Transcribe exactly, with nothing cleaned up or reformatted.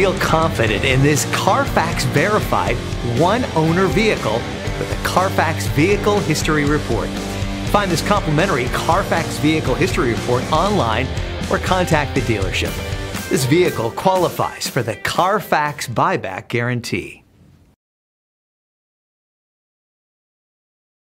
Feel confident in this CARFAX verified one-owner vehicle with a CARFAX Vehicle History Report. Find this complimentary CARFAX Vehicle History Report online or contact the dealership. This vehicle qualifies for the CARFAX Buyback Guarantee.